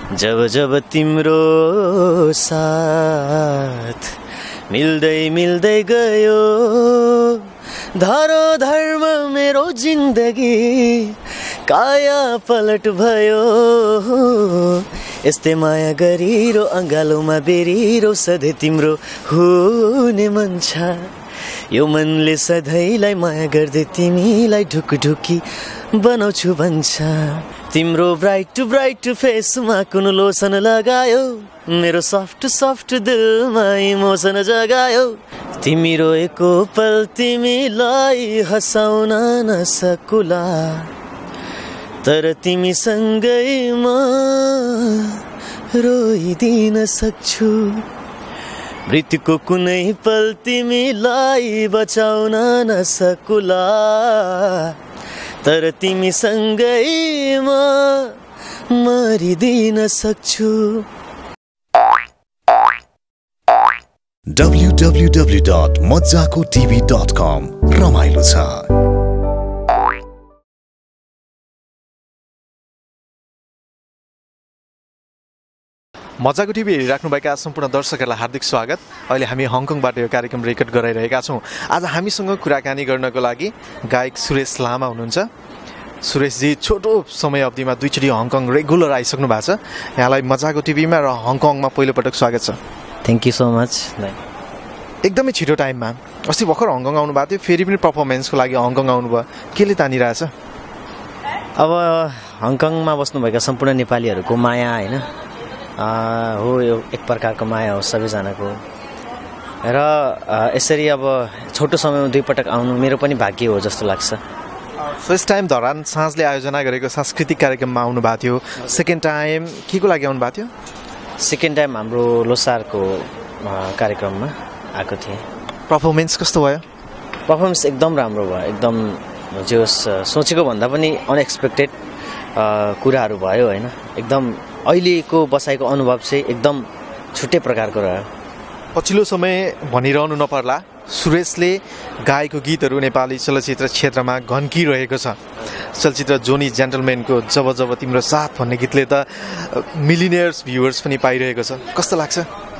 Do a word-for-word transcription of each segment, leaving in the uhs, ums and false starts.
जब जब तिम्रो साथ मिल्दै मिल्दै गयो धरो धर्म मेरो जिन्दगी काया पलट भयो यस्तै माया गरिरो अँगालोमा बेरिरो सधैँ तिम्रो हुने मन छ यो मनले सधैँलाई माया गर्दै तिमीलाई ढुकढुकी बनाउँछु भन्छ तिम्रो ब्राइट ब्राइट फेसमा कुन लोसन लगायो मेरो सफ्ट सफ्ट दिलमा इमोसन जगायो तिमी रोएको पल तिमीलाई हँसाउन नसकुला तर तिमीसँगै म रोइदिन सक्छु मृत्युको कुनै पल तिमीलाई बचाउन नसकुला तर तिमीसँगै म मरिदिन सक्छु W W W dot Majjako TV dot com रमाइलो छ। मज्जाको टिभी हेरिराख्नुभएका सम्पूर्ण दर्शकहरूलाई हार्दिक स्वागत। अहिले हामी हङकङबाट यो कार्यक्रम रेकर्ड गराइरहेका छौँ। आज हामीसँग कुराकानी गर्नको लागि गायक सुरेश लामा हुनुहुन्छ। सुरेशजी छोटो समय अवधिमा दुईचोटि हङकङ रेगुलर आइसक्नु भएको छ। यहाँलाई मज्जाको टिभीमा र हङकङमा पहिलोपटक स्वागत छ। Thank you so much. एकदमै छिटो टाइममा अस्ति भर्खर हङकङ आउनुभएको थियो, फेरि पनि पर्फर्मेन्सको लागि हङकङ आउनुभयो, केले तानिरहेछ? अब हङकङमा बस्नुभएका सम्पूर्ण नेपालीहरूको माया होइन हो, यो एक प्रकारको माया हो सबैजनाको र यसरी अब छोटो समयमा दुईपटक आउनु मेरो पनि भाग्य हो जस्तो लाग्छ। फर्स्ट टाइम धरान साँझले आयोजना गरेको सांस्कृतिक कार्यक्रममा आउनुभएको थियो, सेकेन्ड टाइम के को लागि आउनुभएको थियो? सेकेन्ड टाइम हाम्रो लोसारको कार्यक्रममा आएको थिएँ। पर्फर्मेन्स कस्तो भयो? पर्फर्मेन्स एकदम राम्रो भयो, एकदम जो सोचेको भन्दा पनि अनएक्सपेक्टेड कुराहरू भयो होइन। एकदम अहिलेको बसाइको अनुभव चाहिँ एकदम छुट्टै प्रकारको रह्यो। पछिल्लो समय भनिरहनु नपर्ला, सुरेशले गाएको गीतहरू नेपाली चलचित्र क्षेत्रमा घन्किरहेको छ। चलचित्र जोनी जेन्टलम्यानको जब जब तिम्रो साथ भन्ने गीतले त मिलिनियर्स भ्युवर्स पनि पाइरहेको छ। कस्तो लाग्छ?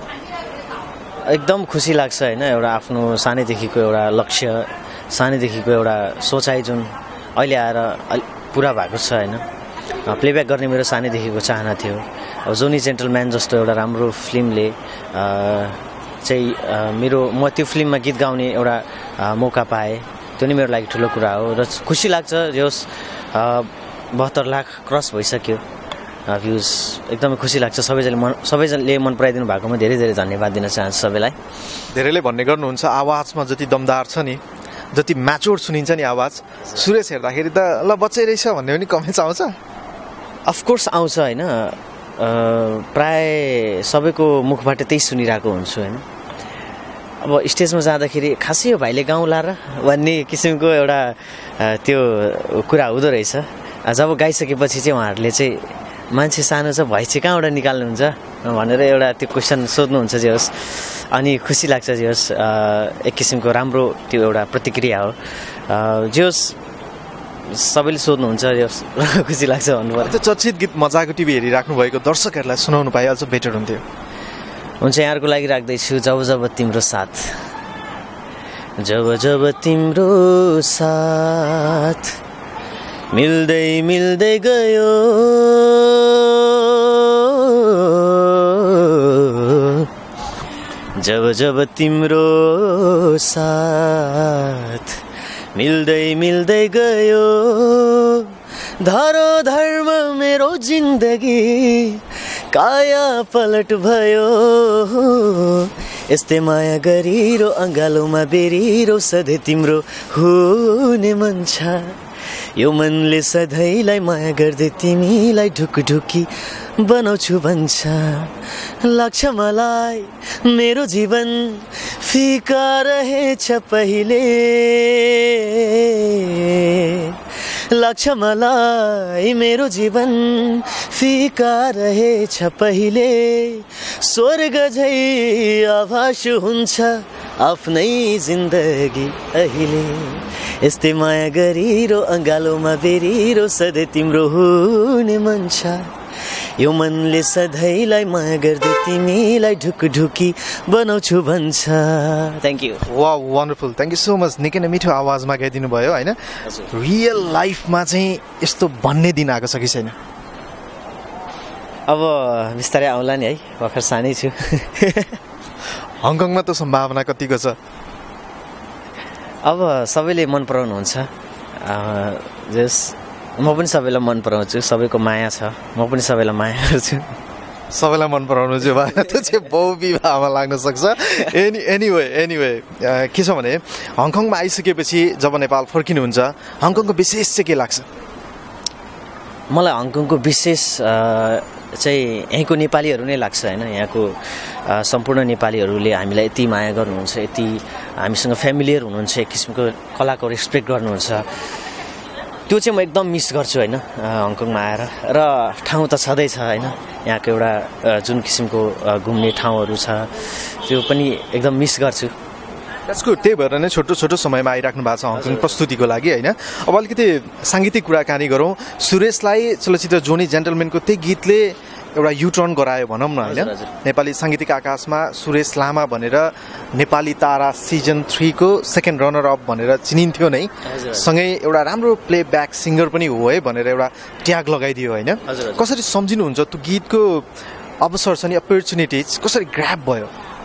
एकदम खुसी लाग्छ होइन। एउटा आफ्नो सानैदेखिको एउटा लक्ष्य, सानैदेखिको एउटा सोचाइ जुन अहिले आएर पुरा भएको छ होइन। प्लेब्याक गर्ने मेरो सानैदेखिको चाहना थियो। अब जोनी जेन्टलम्यान जस्तो एउटा राम्रो फिल्मले चाहिँ मेरो म त्यो फिल्ममा गीत गाउने एउटा मौका पाएँ, त्यो नै मेरो लागि ठुलो कुरा हो र खुसी लाग्छ। जस बहत्तर लाख क्रस भइसक्यो भ्युज, एकदमै खुसी लाग्छ। सबैजनाले मन सबैजनाले मन पराइदिनु भएकोमा धेरै धेरै धन्यवाद दिन चाहन्छु सबैलाई। धेरैले भन्ने गर्नुहुन्छ आवाजमा जति दमदार छ नि, जति म्याचोर सुनिन्छ नि आवाज, सुरेश हेर्दाखेरि त ल बच्चै रहेछ भन्ने पनि कमेन्ट्स आउँछ। अफकोर्स आउँछ होइन, प्राय सबैको मुखबाट त्यही सुनिरहेको हुन्छु होइन। अब स्टेजमा जाँदाखेरि खासै यो भाइले गाउँला र भन्ने किसिमको एउटा त्यो कुरा हुँदो रहेछ। जब गाइसकेपछि चाहिँ उहाँहरूले चाहिँ मान्छे सानो छ भोइस चाहिँ कहाँबाट निकाल्नुहुन्छ भनेर एउटा त्यो क्वेसन सोध्नुहुन्छ जे होस्, अनि खुसी लाग्छ जे होस्। एक किसिमको राम्रो त्यो एउटा प्रतिक्रिया हो जे होस्। सबैले सोध्नुहुन्छ जे होस्, खुसी लाग्छ भन्नुपर्छ। त्यो चर्चित गीत मज्जाको टिभी हेरिराख्नु भएको दर्शकहरूलाई सुनाउनु पाए अझ बेटर हुन्थ्यो। हुन्छ, यहाँहरूको लागि राख्दैछु जब जब तिम्रो साथ। जब जब तिम्रो साथ मिल्दै मिल्दै गयो जब जब तिम्रो साथ मिल्दै मिल्दै गयो धरो धर्म मेरो जिन्दगी काया पलट भयो यस्तै माया गरिरो अँगालोमा बेरिरो सधैँ तिम्रो हुने मन छ यो मनले सधैँलाई माया गर्दै तिमीलाई ढुकढुकी बनाउँछु भन्छ लाग्छ मलाई मेरो जीवन फिका रहेछ पहिले लाग्छ मलाई मेरो जीवन फिका रहेछ पहिले स्वर्ग झै आभास हुन्छ आफ्नै जिन्दगी अहिले यस्तै माया गरिरो अँगालोमा बेरिरो सधैँ तिम्रो हुने मन छ यो मनले सधैँलाई माया गर्दै तिमीलाई ढुकढुकी बनाउँछु भन्छ। Thank you. Wow wonderful, thank you so much. निकै नै मिठो आवाजमा गाइदिनु भयो होइन। रियल लाइफमा चाहिँ यस्तो भन्ने दिन आएको छ कि छैन? अब बिस्तारै आउला नि है, भर्खर सानै छु। हङकङमा त सम्भावना कतिको छ? अब सबैले मन पराउनुहुन्छ, जस म पनि सबैलाई मन पराउँछु, सबैको माया छ, म पनि सबैलाई माया गर्छु। सबैलाई मन पराउनु चाहिँ भएन, त्यो चाहिँ बहुविवाहमा लाग्न सक्छ। एनी एनिवे एनिवे के छ भने हङकङमा आइसकेपछि जब नेपाल फर्किनुहुन्छ हङकङको विशेष चाहिँ के लाग्छ? मलाई हङकङको विशेष चाहिँ यहीँको नेपालीहरू नै लाग्छ होइन। यहाँको सम्पूर्ण नेपालीहरूले हामीलाई यति माया गर्नुहुन्छ, यति हामीसँग फ्यामिलियर हुनुहुन्छ, एक किसिमको कलाको रेस्पेक्ट गर्नुहुन्छ, त्यो चाहिँ म एकदम मिस गर्छु होइन हङकङमा आएर। र ठाउँ त छँदैछ होइन, यहाँको एउटा जुन किसिमको घुम्ने ठाउँहरू छ त्यो पनि एकदम मिस गर्छु। त्यसको त्यही भएर नै छोटो छोटो समयमा आइराख्नु भएको छ हङकङ प्रस्तुतिको लागि होइन। अब अलिकति साङ्गीतिक कुराकानी गरौँ। सुरेशलाई चलचित्र जोनी जेन्टलम्यानको त्यही गीतले एउटा युटर्न गरायो भनौँ न होइन। नेपाली साङ्गीतिक आकाशमा सुरेश लामा भनेर नेपाली तारा सिजन थ्रीको सेकेन्ड रनर अप भनेर चिनिन्थ्यो नै, सँगै एउटा राम्रो प्लेब्याक सिङ्गर पनि हो है भनेर एउटा ट्याग लगाइदियो होइन। कसरी सम्झिनुहुन्छ त्यो गीतको अवसर छ नि, अपर्च्युनिटिज कसरी ग्र्याब भयो?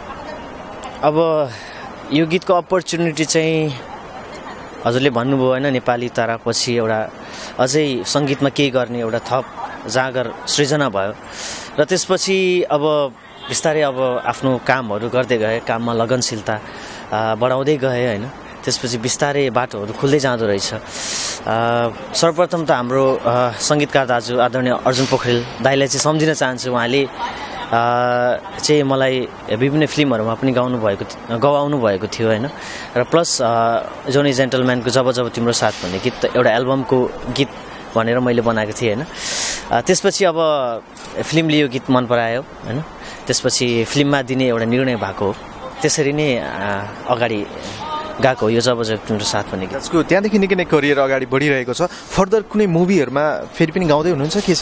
अब यो गीतको अपर्च्युनिटी चाहिँ हजुरले भन्नुभयो होइन, नेपाली तारापछि एउटा अझै सङ्गीतमा केही गर्ने एउटा थप जागर सृजना भयो। र त्यसपछि अब बिस्तारै अब आफ्नो कामहरू गर्दै गएँ, काममा लगनशीलता बढाउँदै गएँ होइन। त्यसपछि बिस्तारै बाटोहरू खुल्दै जाँदो रहेछ। सर्वप्रथम त हाम्रो सङ्गीतकार दाजु आदरणीय अर्जुन पोखरेल दाइलाई चाहिँ सम्झिन चाहन्छु। उहाँले चाहिँ मलाई विभिन्न फिल्महरूमा पनि गाउनु भएको गवाउनु भएको थियो होइन। र प्लस जोनी जेन्टलम्यानको जब जब तिम्रो साथ भन्ने गीत एउटा एल्बमको गीत भनेर मैले बनाएको थिएँ होइन। त्यसपछि अब फिल्मले यो गीत मन परायो होइन। त्यसपछि फिल्ममा दिने एउटा निर्णय भएको हो, त्यसरी नै अगाडि गएको हो यो जब जब तिम्रो साथ भन्ने गीत। त्यसको त्यहाँदेखि निकै नै करियर अगाडि बढिरहेको छ। फर्दर कुनै मुभीहरूमा फेरि पनि गाउँदै हुनुहुन्छ के छ?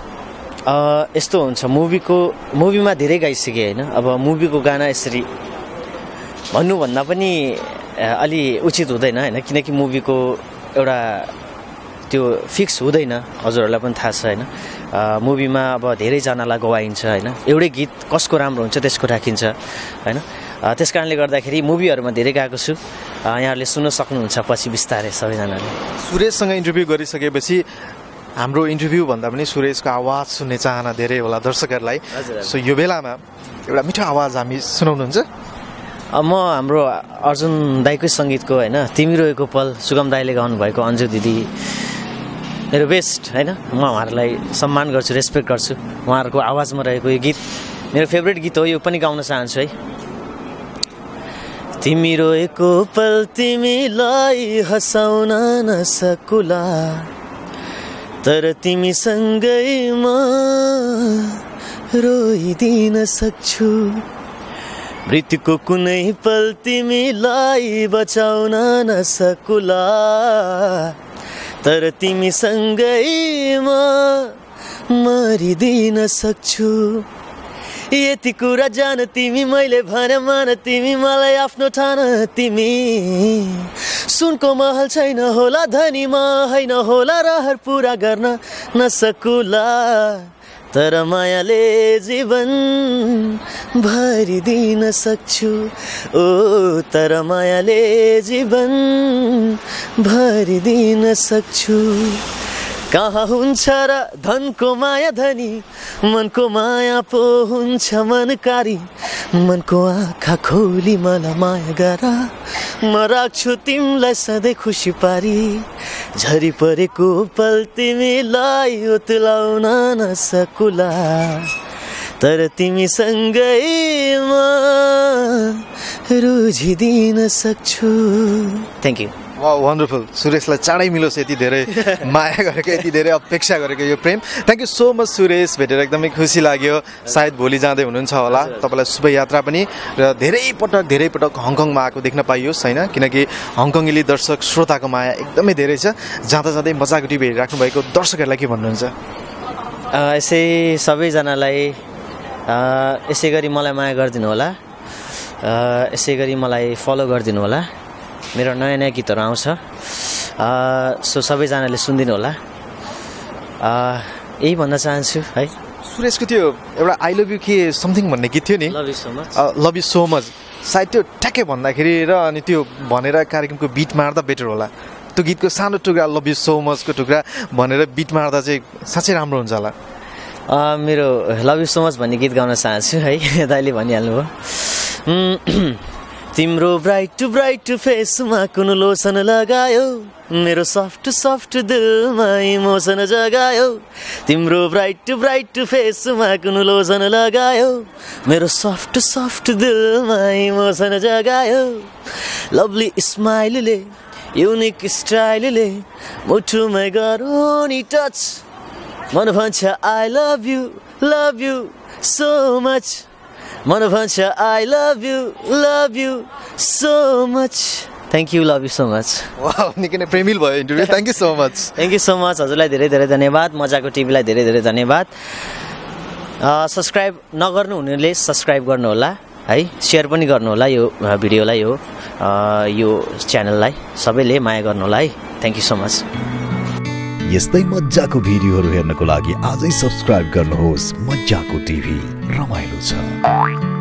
यस्तो हुन्छ, मुभीको मुभीमा धेरै गाइसकेँ होइन। अब मुभीको गाना यसरी भन्नुभन्दा पनि अलि उचित हुँदैन होइन, किनकि मुभीको एउटा त्यो फिक्स हुँदैन, हजुरहरूलाई पनि थाहा छ होइन। मुभीमा अब धेरैजनालाई गवाइन्छ होइन, एउटै गीत कसको राम्रो हुन्छ त्यसको राखिन्छ होइन। त्यस कारणले गर्दाखेरि मुभीहरूमा धेरै गएको छु, यहाँहरूले सुन्न सक्नुहुन्छ पछि बिस्तारै सबैजनाले। सुरेशसँग इन्टरभ्यू गरिसकेपछि हाम्रो इन्टरभ्यू भन्दा पनि सुरेशको आवाज सुन्ने चाहना धेरै होला दर्शकहरूलाई। सो यो बेलामा एउटा मिठो आवाज हामी सुनाउनुहुन्छ? म हाम्रो अर्जुन दाईकै सङ्गीतको होइन तिमी रोएको पल, सुगम दाईले गाउनुभएको, अन्जु दिदी मेरो बेस्ट होइन, म उहाँहरूलाई सम्मान गर्छु, रेस्पेक्ट गर्छु। उहाँहरूको आवाजमा रहेको यो गीत मेरो फेभरेट गीत हो, यो पनि गाउन चाहन्छु है। तिमी रोएको पल तिमीलाई हँसाउन नसकुला, तर तिमीसँगै म रोइदिन सक्छु। मृत्युको कुनै पल तिमीलाई बचाउन नसकुला, तर तिमीसँगै म मरिदिन सक्छु। यति कुरा जान तिमी, मैले भने मान तिमी, मलाई आफ्नो ठान तिमी। सुनको महल छैन होला धनी म होइन होला, रहर पुरा गर्न नसकुला, तर मायाले जीवन भरिदिन सक्छु। ओ तर मायाले जीवन भरिदिन सक्छु। कहाँ हुन्छ र धनको माया धनी, मनको माया पो हुन्छ मनकारी। मनको आँखा खोली मलाई माया गर, म राख्छु तिमीलाई सधैँ खुसी पारी। झरी परेको पल तिमीलाई उतलाउन नसकुला, तर तिमीसँगै म रुझिदिन सक्छु। Thank you. Wow wonderful. सुरेशलाई चाँडै मिलोस्, यति धेरै माया गरेको, यति धेरै अपेक्षा गरेको यो प्रेम। Thank you so much Suresh, भेटेर एकदमै खुसी लाग्यो। सायद भोलि जाँदै हुनुहुन्छ होला, तपाईँलाई शुभ यात्रा पनि। र धेरै पटक धेरै पटक हङकङमा आएको देख्न पाइयोस् होइन, किनकि हङकङली दर्शक श्रोताको माया एकदमै धेरै छ। जाँदा जाँदै मजाको टिभी हेरिराख्नु भएको दर्शकहरूलाई के भन्नुहुन्छ? यसै सबैजनालाई यसै गरी मलाई माया गरिदिनु होला, यसै गरी मलाई फलो गरिदिनु होला। मेरो नयाँ नयाँ गीतहरू आउँछ, सो सबैजनाले सुनिदिनु होला, यही भन्न चाहन्छु है। सुरेशको त्यो एउटा आई लभ यु के समथिङ भन्ने गीत थियो नि, love you so much, love you so much, सायद त्यो ठ्याक्कै भन्दाखेरि र अनि त्यो भनेर कार्यक्रमको बिट मार्दा बेटर होला। त्यो गीतको सानो टुक्रा लभ यु सो मचको टुक्रा भनेर बिट मार्दा चाहिँ साँच्चै राम्रो हुन्छ होला। मेरो लभ यु सो मच भन्ने गीत गाउन चाहन्छु है, दाइले भनिहाल्नु भयो। तिम्रो ब्राइट ब्राइट फेसमा कुन लोसन लगायो, मेरो सफ्ट सफ्ट दिलमा इमोसन जगायो। तिम्रो ब्राइट ब्राइट फेसमा कुन लोसन लगायो, मेरो सफ्ट सफ्ट दिलमा इमोसन जगायो। लभली स्माइलले युनिक स्टाइलले मुठुमै गरौ नि टच, मन भन्छ I love you love you so much, मन भन्छ I love you love you so much. Thank you, love you so much. वाह, निकै नै प्रेमिल भयो interview. Thank you so much. Thank you so much, हजुरलाई धेरै धेरै धन्यवाद, मजाको टिभीलाई धेरै धेरै धन्यवाद। सब्सक्राइब नगर्नु हुनेले सब्सक्राइब गर्नुहोला है, सेयर पनि गर्नुहोला यो भिडियोलाई, यो यो च्यानललाई सबैले माया गर्नुहोला है। Thank you so much. यस्तै मजाको भिडियोहरू हेर्नको लागि आजै सब्स्क्राइब गर्नुहोस् मजाको टिभी, रमाइलो छ।